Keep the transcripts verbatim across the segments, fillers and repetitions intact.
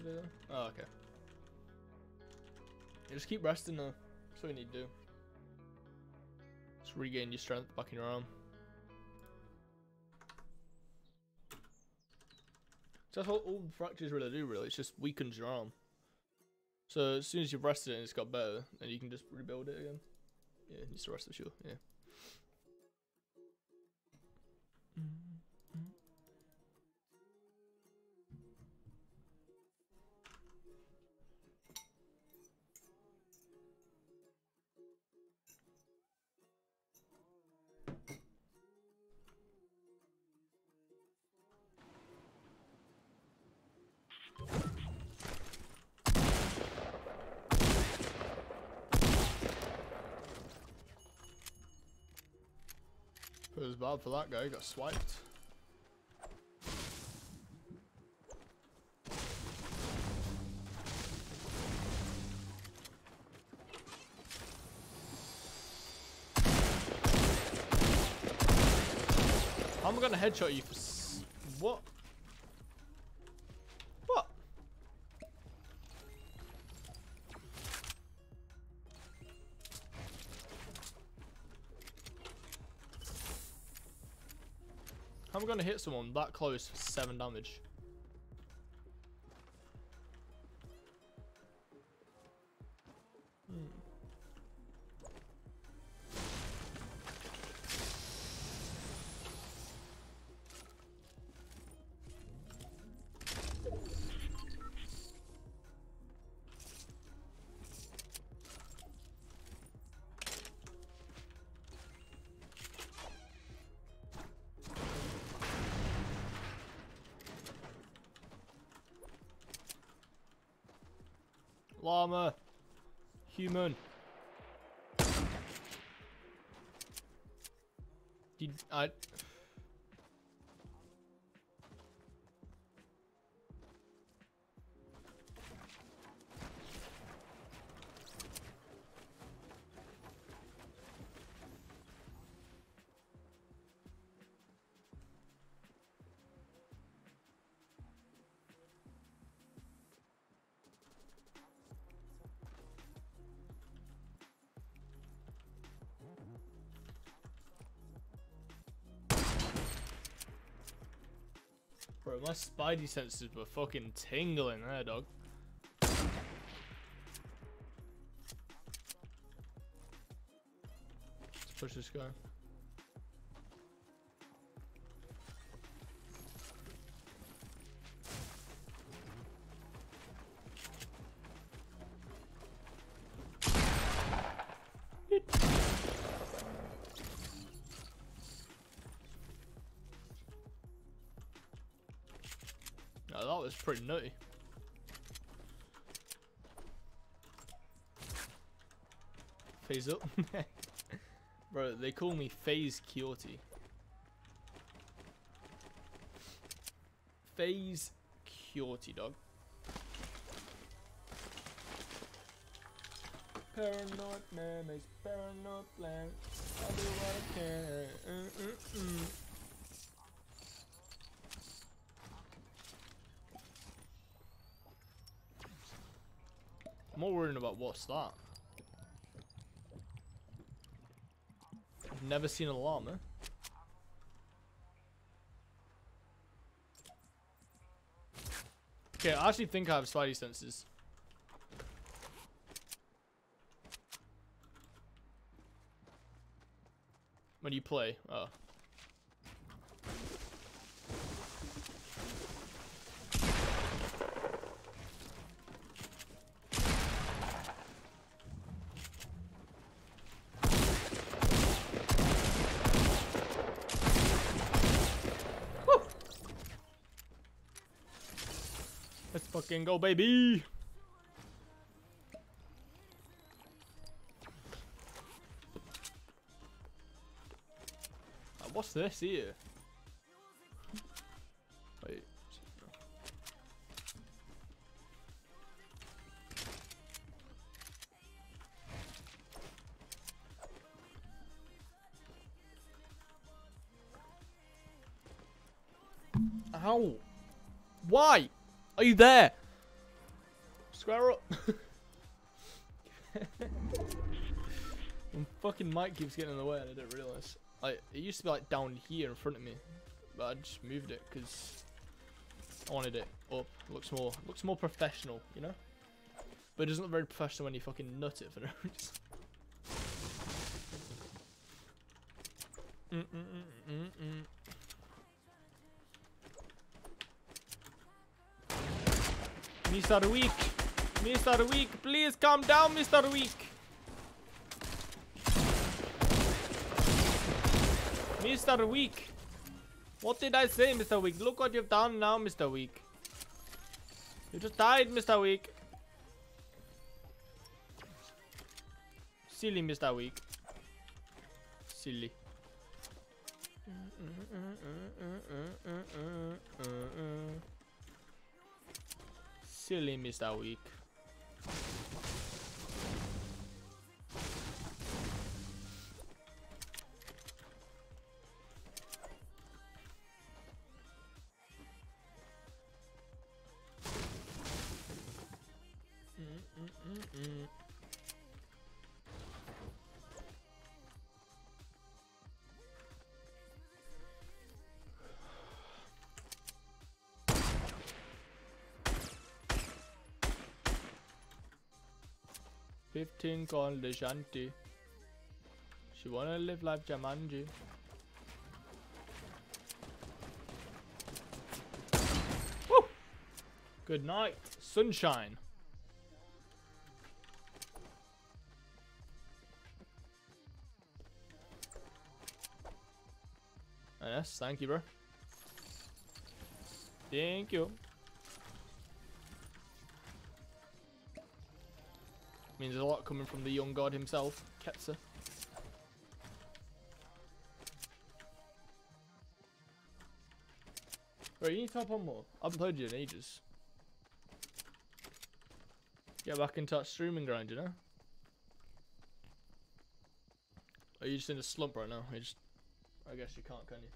do? Oh, okay. You just keep resting though. That's what you need to do. Just regain your strength back in your arm. So that's what all the fractures really do, really. It's just weakens your arm. So as soon as you've rested it and it's got better, then you can just rebuild it again. Yeah, it needs to rest for sure, yeah. It was bad for that guy, he got swiped. How am I gonna headshot you for s what? What? How am I gonna hit someone that close for seven damage? Hmm. Llama, human. Did I? Bro, my spidey senses were fucking tingling there, dog. Let's push this guy. No, that was pretty nutty. Phase up. Bro, they call me Phase Kyoto. Phase Kyoto, dog. Paranoid man makes paranoid plan. I'll do what I can. Mm -mm -mm. I'm more worried about what's that. I've never seen a llama. Okay, I actually think I have spidey senses. When you play, oh. Let's fucking go, baby! Uh, what's this here? Wait. How? Why? Are you there? Square up. And fucking mic keeps getting in the way and I didn't realise. Like, it used to be like down here in front of me, but I just moved it because I wanted it up. It looks more, it looks more professional, you know. But it doesn't look very professional when you fucking nut it for no reason. Mm -mm -mm -mm -mm. Mister Weak, Mister Weak, please calm down, Mister Weak. Mister Weak, what did I say, Mister Weak? Look what you've done now, Mister Weak. You just died, Mister Weak. Silly, Mister Weak. Silly. Silly, Mister Weak. Fifteen called the Shanti. She wanna live like Jumanji. Woo! Good night, sunshine. Yes, thank you, bro. Thank you. Means there's a lot coming from the young god himself, Ketsa. Right, you need to hop on more. I haven't played you in ages. Get back into that streaming grind, you know? Are you just in a slump right now? You just, I guess you can't, can you?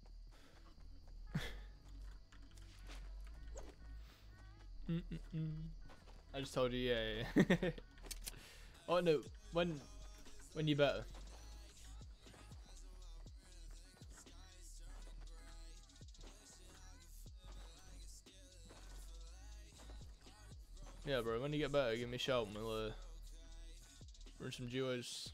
mm -mm -mm. I just told you, yeah, yeah. yeah. Oh no, when, when you better. Yeah, bro. When you get better, give me a shout and we'll uh, run some duos.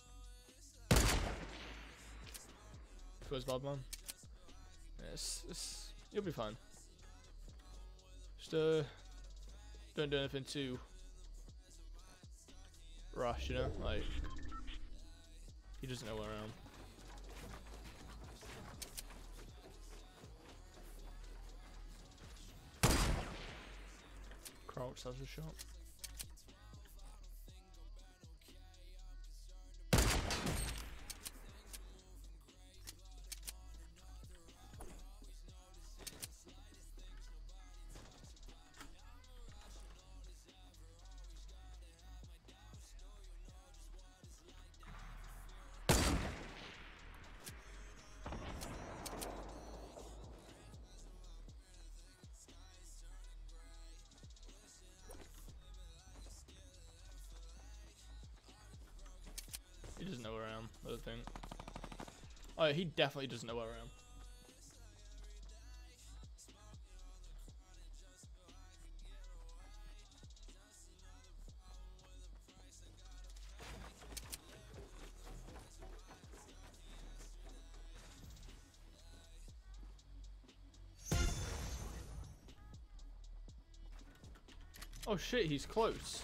Where's bad man? Yeah, it's, it's, you'll be fine. Just uh, don't do anything too rash, you know. Like he doesn't know where I am. Crouch has a shot. He doesn't know where I am, I don't think. Oh yeah, he definitely doesn't know where I am. Oh shit, he's close.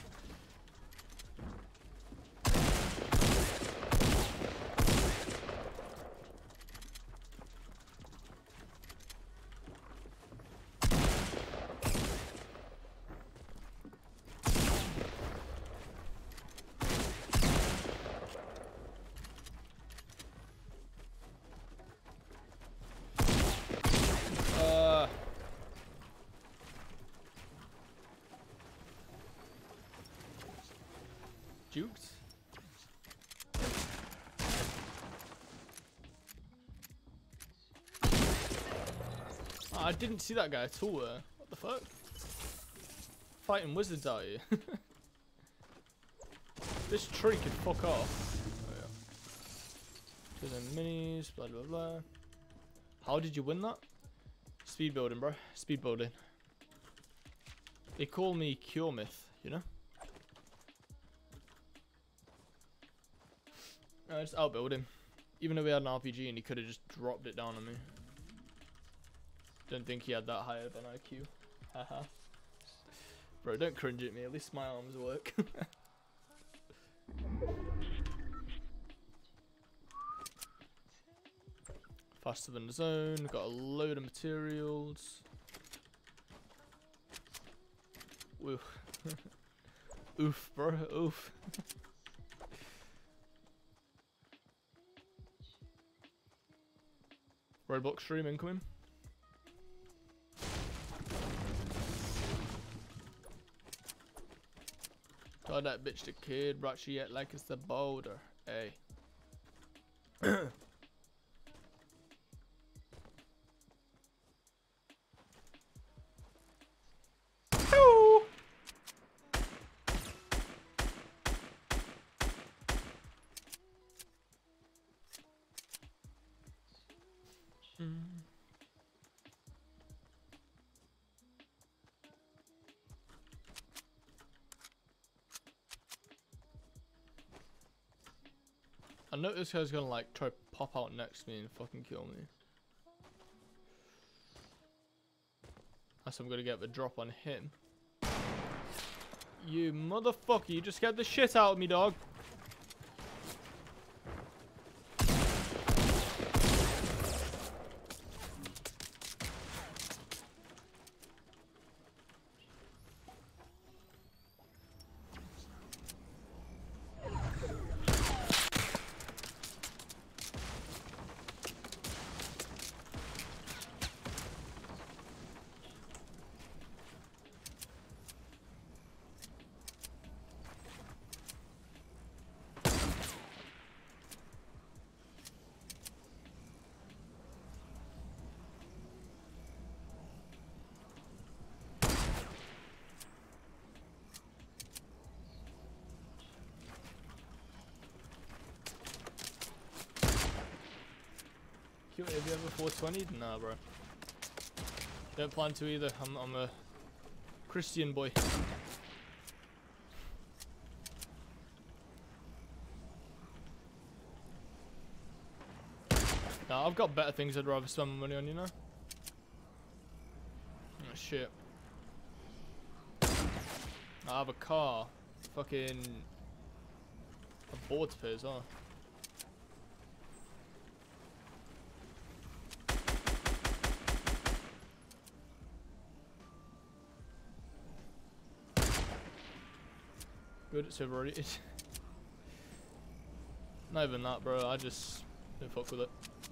Jukes? Oh, I didn't see that guy at all. Uh, what the fuck? fighting wizards out here. This tree can fuck off. Oh, yeah. Two minis, blah blah blah. How did you win that? Speed building, bro. Speed building. They call me Cure Myth, you know? I just outbuild him. Even though we had an R P G and he could have just dropped it down on me. Don't think he had that high of an I Q. Haha. Bro, don't cringe at me. At least my arms work. Faster than the zone. Got a load of materials. Oof. Oof, bro. Oof. Roblox stream incoming. Told that bitch the kid brought she yet like it's the boulder. Hey. I know this guy's gonna like try to pop out next to me and fucking kill me. Unless I'm gonna get the drop on him. You motherfucker, you just scared the shit out of me, dog. Have you ever four twenty? Nah, bro. Don't plan to either. I'm, I'm a Christian boy. Nah, I've got better things I'd rather spend my money on, you know? Oh, shit. I have a car. Fucking... a board to pay as well. Good, it's overrated. Not even that, bro. I just don't fuck with it.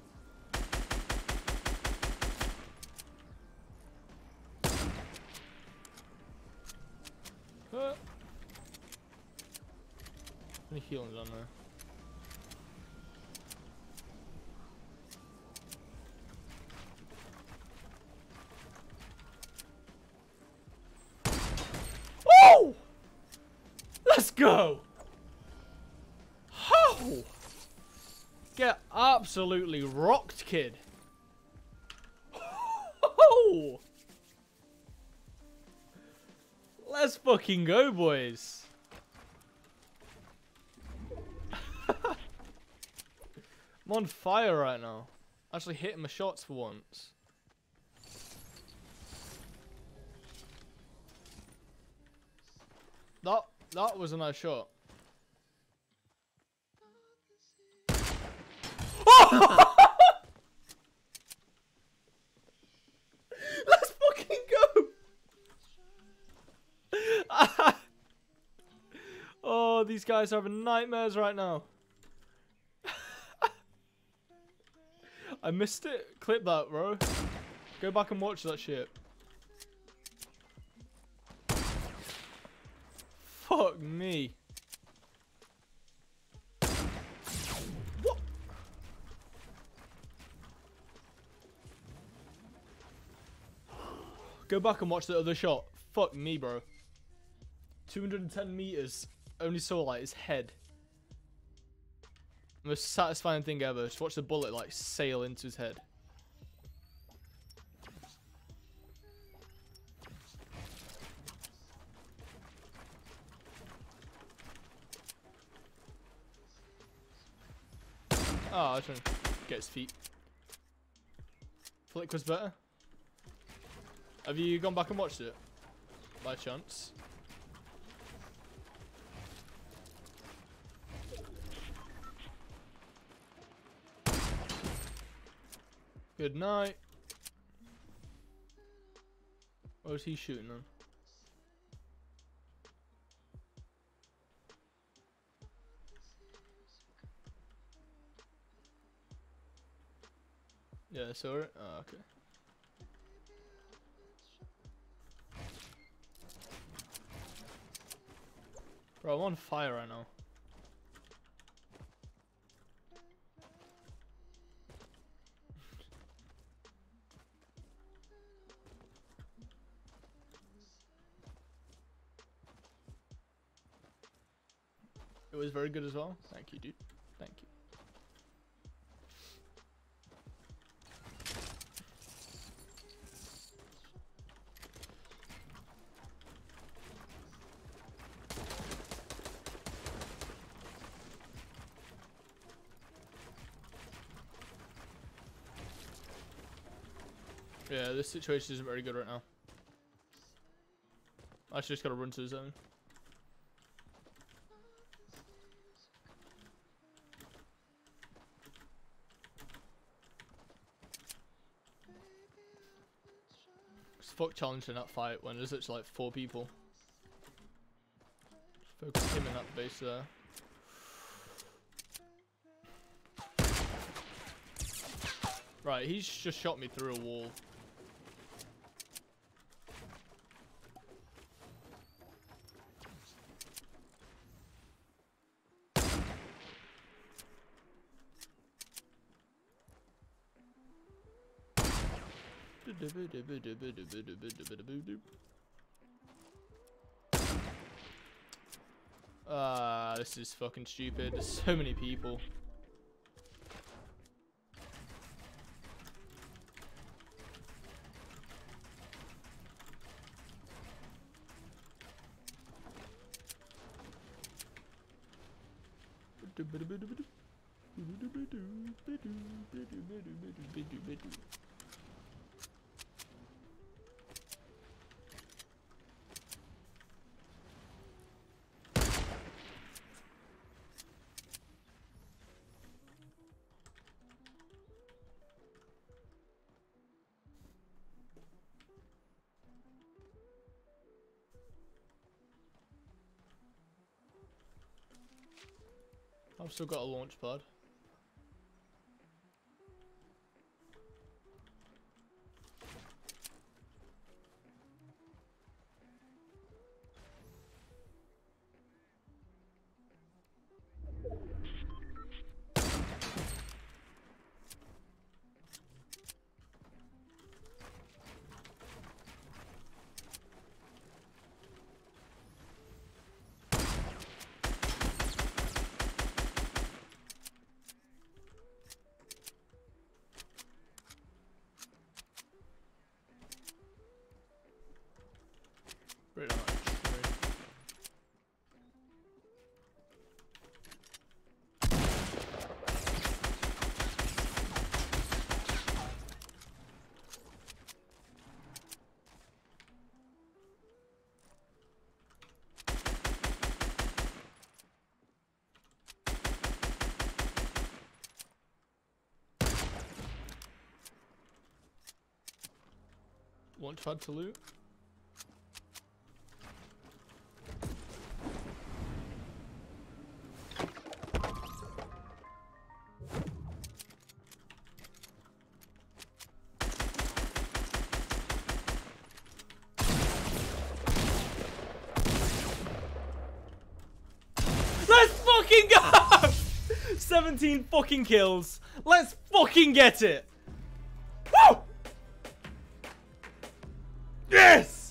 Uh, any healing down there? Oh! Let's go! Oh! Get absolutely rocked, kid. Oh! Let's fucking go, boys. I'm on fire right now. Actually hitting my shots for once. That that was a nice shot. Oh! Let's fucking go! Oh, these guys are having nightmares right now. I missed it. Clip that, bro. Go back and watch that shit. Fuck me. What? Go back and watch the other shot. Fuck me, bro. two hundred ten meters. Only saw like his head. Most satisfying thing ever. Just watch the bullet like sail into his head. Oh, I was trying to get his feet. Flick was better. Have you gone back and watched it? By chance? Good night. What was he shooting on? Yeah, I saw it. Oh, okay. Bro, I'm on fire right now. It was very good as well. Thank you, dude. Thank you. Yeah, this situation isn't very good right now. I just gotta run to the zone. Fuck challenging that fight when there's actually like four people. Just focus him in that base there. Right, he's just shot me through a wall. Ah, uh, this is fucking stupid. There's so many people. I've still got a launch pad. Right on that tree. Launch pad to loot. Let's fucking go! seventeen fucking kills. Let's fucking get it. Woo! Yes!